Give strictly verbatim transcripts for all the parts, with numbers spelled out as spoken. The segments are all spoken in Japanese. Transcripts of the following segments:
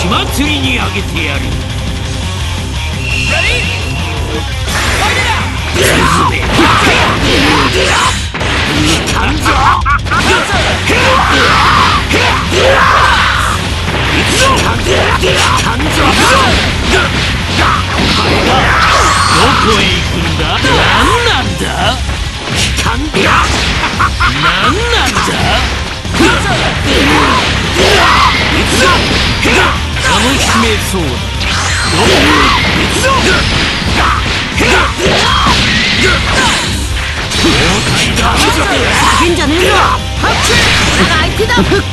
血祭りにあげてやる。どこへ行くんだ。何なんだ。何なんだ。楽しめそうだ。 叫んじゃねえぞ。俺が相手だ。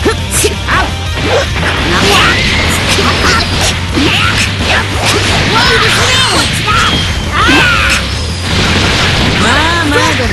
まあまあだな。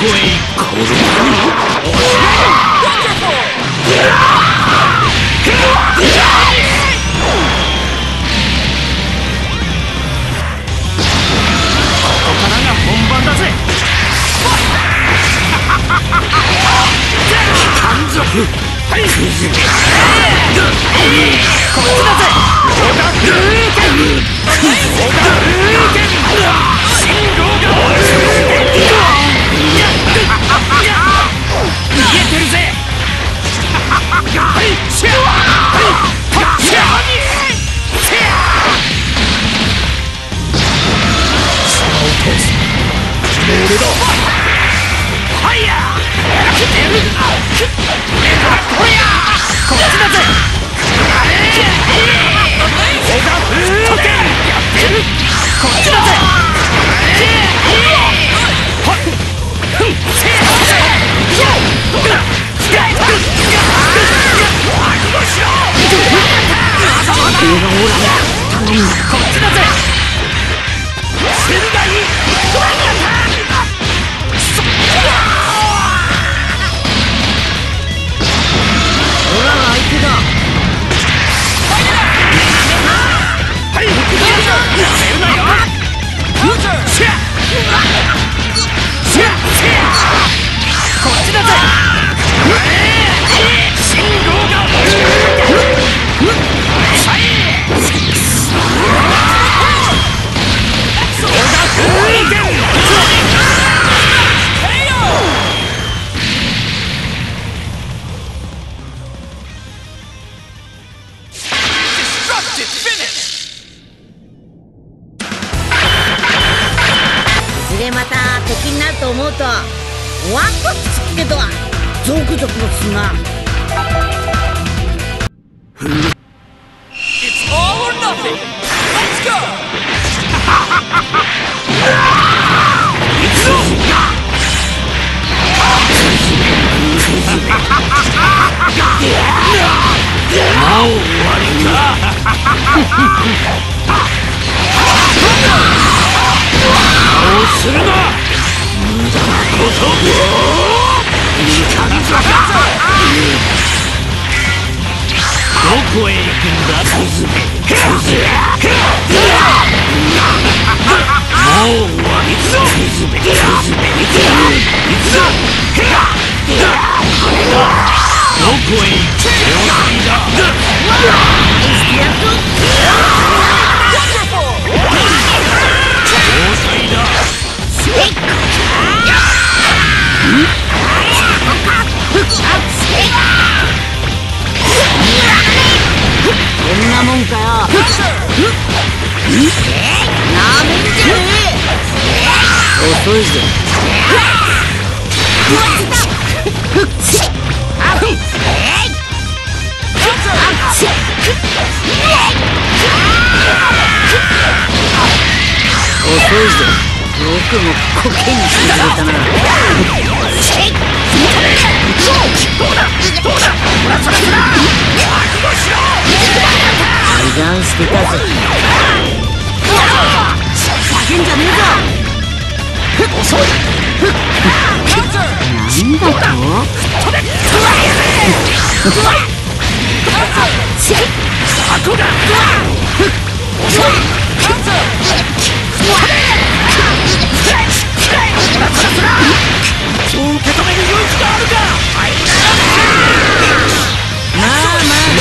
へ行く本番だぜ。完族はいこっちだぜ。小田風剣小田風剣信号が逃げてるぜ。はいシャーはいシャーシャー島を通す俺だ。ファイヤーこっちだぜ。小田風剣こっちだぜ。こっちだぜ。 いずれまた敵になると思うとワクワクするけどゾクゾクもするな。 It's all or nothing. Let's go. もう終わりか。そうするな。無駄なこといかんぞ。どこへ行くんだクズめクズ。もう終わりぞクズめクズめ行くぞ。どこへ行く両先だ。 こんなもんかよ。なめんじゃねえ。遅いぜ。遅いぜ。よくもコケにしてくれたな。油断してたぜ。叫んじゃねえぞ。遅い。なんだと？ そう受け止める勇気があるか。 まあまあ。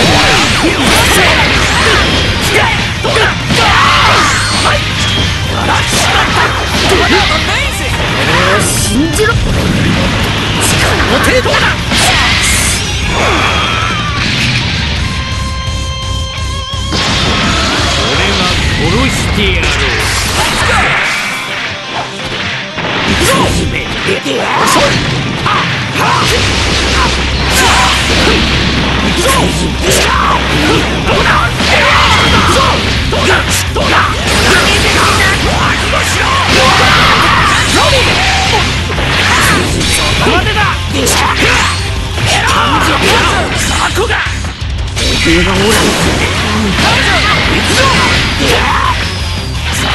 信じろ。力の程度だ。 俺が殺してやろう。 映画オーライ。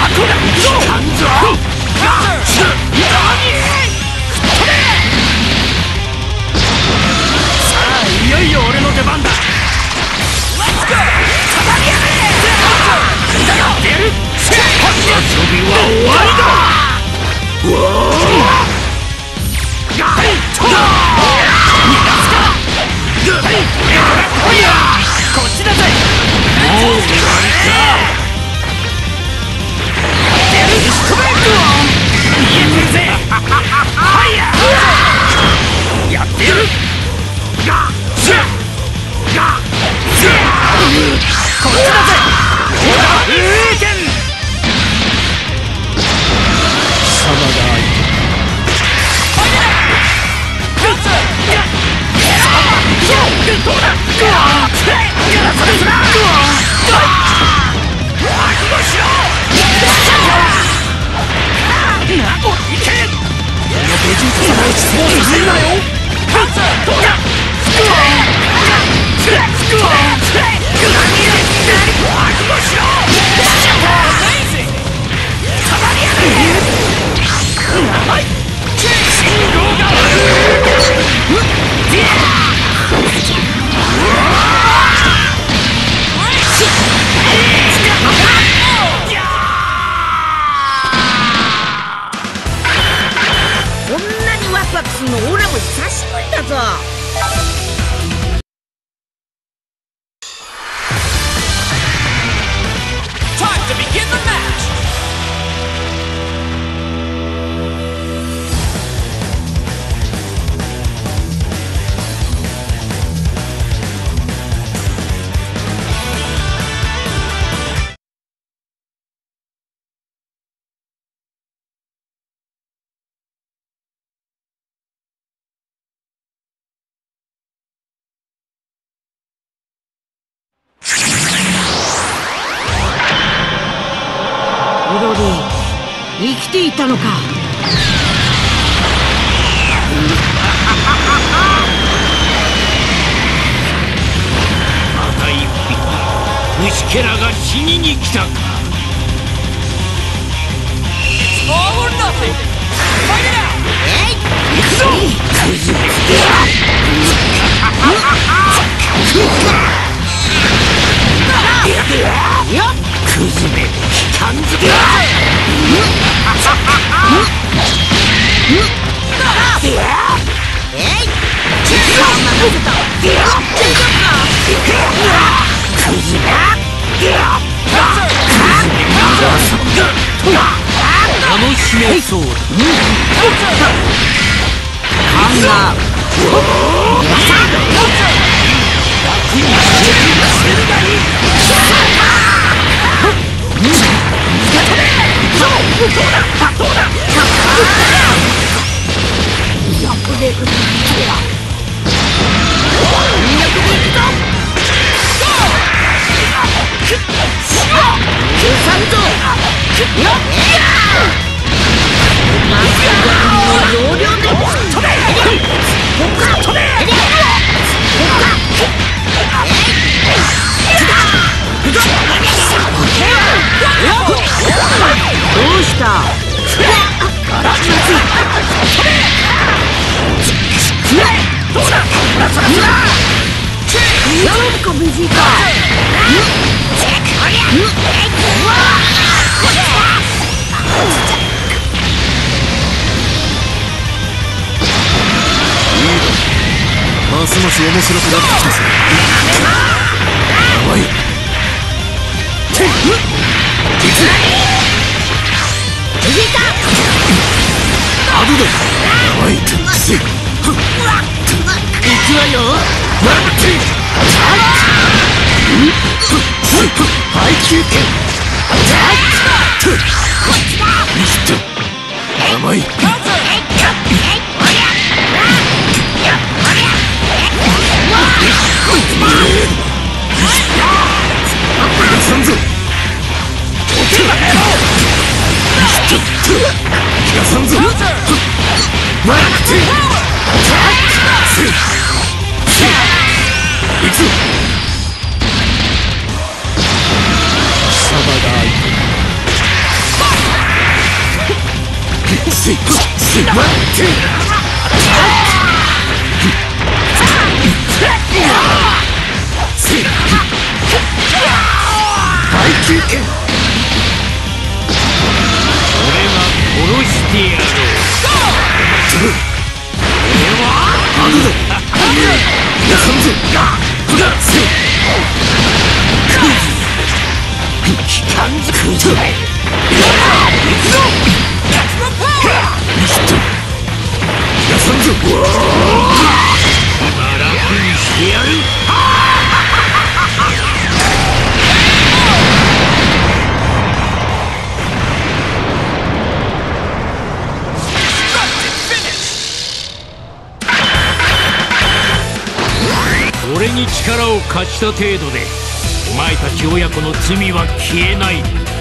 生きていたのか。 また一匹虫けらが死にに来たか。 It's all or nothing. Fight it out. 行くぞ。クズめ。クズめ。効かんぞ。楽しめそうだ。ハンガー楽にしてくれるがいい。どうだどうだやぶれるとは全力でいくぞ。許さんぞ。マスターの要領で飛べ。ここから飛べ。ここからどうした。どうだ。やろうかベジータ。ますます面白くなってきたぞ。やばい。てっベジータアドだ。やばい。くせ行くわよ。配球点。ミスト。やばい。さんぞ。気がさんぞ。マラクティ行くぞ。貴様が相手。せいせい待って配球権。俺は殺してやろう。俺はアドだ。やさんぞ。せい機関づくぞ。行くぞ。ミスト。やさんぞ。今楽にしてやる。 俺に力を貸した程度でお前たち親子の罪は消えない。